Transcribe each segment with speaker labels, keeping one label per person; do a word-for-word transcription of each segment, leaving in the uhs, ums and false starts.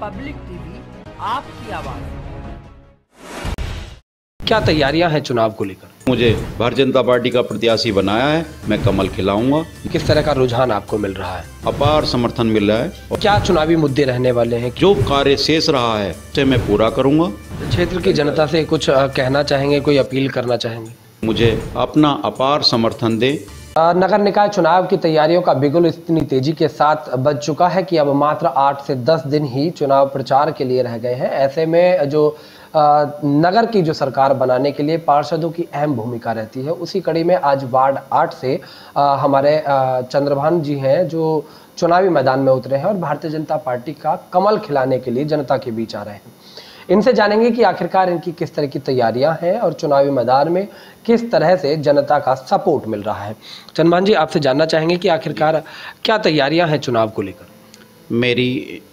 Speaker 1: Public TV आपकी आवाज़।
Speaker 2: क्या तैयारियां हैं चुनाव को लेकर?
Speaker 3: मुझे भारतीय जनता पार्टी का प्रत्याशी बनाया है, मैं कमल खिलाऊंगा।
Speaker 2: किस तरह का रुझान आपको मिल रहा है?
Speaker 3: अपार समर्थन मिल रहा है और
Speaker 2: क्या चुनावी मुद्दे रहने वाले हैं?
Speaker 3: जो कार्य शेष रहा है उसे मैं पूरा करूंगा।
Speaker 2: क्षेत्र की जनता से कुछ अ, कहना चाहेंगे, कोई अपील करना चाहेंगे?
Speaker 3: मुझे अपना अपार समर्थन दे।
Speaker 2: अ, नगर निकाय चुनाव की तैयारियों का बिगुल इतनी तेजी के साथ बज चुका है कि अब मात्र आठ से दस दिन ही चुनाव प्रचार के लिए रह गए हैं। ऐसे में जो अ, नगर की जो सरकार बनाने के लिए पार्षदों की अहम भूमिका रहती है, उसी कड़ी में आज वार्ड आठ से अ, हमारे अ, चंद्रभान जी हैं जो चुनावी मैदान में उतरे हैं और भारतीय जनता पार्टी का कमल खिलाने के लिए जनता के बीच आ रहे हैं। इनसे जानेंगे कि आखिरकार इनकी किस तरह की तैयारियां हैं और चुनावी मैदान में किस तरह से जनता का सपोर्ट मिल रहा है। चंद्रभान जी, आपसे जानना चाहेंगे कि आखिरकार क्या तैयारियां हैं चुनाव को लेकर?
Speaker 3: मेरी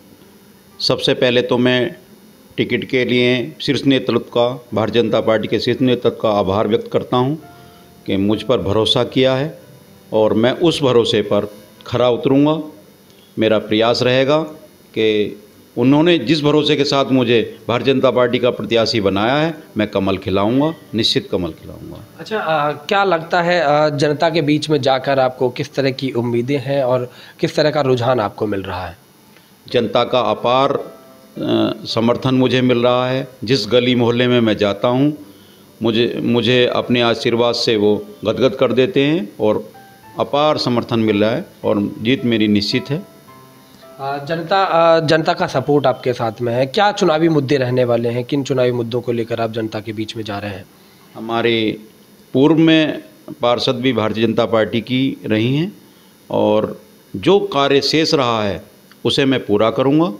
Speaker 3: सबसे पहले तो मैं टिकट के लिए शीर्ष नेतृत्व का, भारतीय जनता पार्टी के शीर्ष नेतृत्व का आभार व्यक्त करता हूं कि मुझ पर भरोसा किया है और मैं उस भरोसे पर खरा उतरूंगा। मेरा प्रयास रहेगा कि उन्होंने जिस भरोसे के साथ मुझे भारतीय जनता पार्टी का प्रत्याशी बनाया है, मैं कमल खिलाऊंगा, निश्चित कमल खिलाऊंगा।
Speaker 2: अच्छा, आ, क्या लगता है आ, जनता के बीच में जाकर आपको किस तरह की उम्मीदें हैं और किस तरह का रुझान आपको मिल रहा है?
Speaker 3: जनता का अपार आ, समर्थन मुझे मिल रहा है। जिस गली मोहल्ले में मैं जाता हूं, मुझे मुझे अपने आशीर्वाद से वो गदगद कर देते हैं और अपार समर्थन मिल रहा है और जीत मेरी निश्चित है।
Speaker 2: जनता जनता का सपोर्ट आपके साथ में है। क्या चुनावी मुद्दे रहने वाले हैं? किन चुनावी मुद्दों को लेकर आप जनता के बीच में जा रहे हैं?
Speaker 3: हमारे पूर्व में पार्षद भी भारतीय जनता पार्टी की रही हैं और जो कार्य शेष रहा है उसे मैं पूरा करूंगा।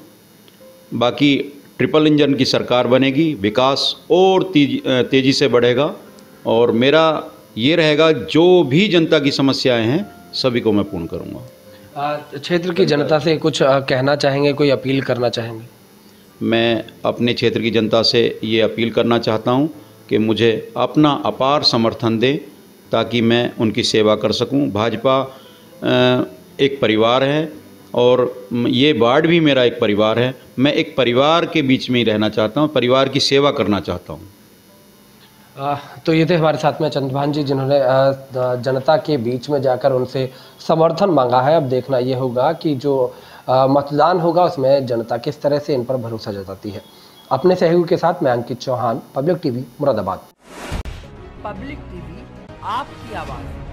Speaker 3: बाकी ट्रिपल इंजन की सरकार बनेगी, विकास और तेजी तेजी से बढ़ेगा और मेरा ये रहेगा जो भी जनता की समस्याएं हैं सभी को मैं पूर्ण करूंगा।
Speaker 2: क्षेत्र की जनता से कुछ कहना चाहेंगे, कोई अपील करना चाहेंगे?
Speaker 3: मैं अपने क्षेत्र की जनता से ये अपील करना चाहता हूँ कि मुझे अपना अपार समर्थन दें ताकि मैं उनकी सेवा कर सकूँ। भाजपा एक परिवार है और ये वार्ड भी मेरा एक परिवार है। मैं एक परिवार के बीच में ही रहना चाहता हूँ, परिवार की सेवा करना चाहता हूँ।
Speaker 2: आ, तो ये थे हमारे साथ में चंद्रभान जी, जिन्होंने जनता के बीच में जाकर उनसे समर्थन मांगा है। अब देखना ये होगा कि जो आ, मतदान होगा उसमें जनता किस तरह से इन पर भरोसा जताती है। अपने सहयोगी के साथ मैं Ankit Chauhan, public TV Moradabad.
Speaker 1: Public TV आपकी आवाज़।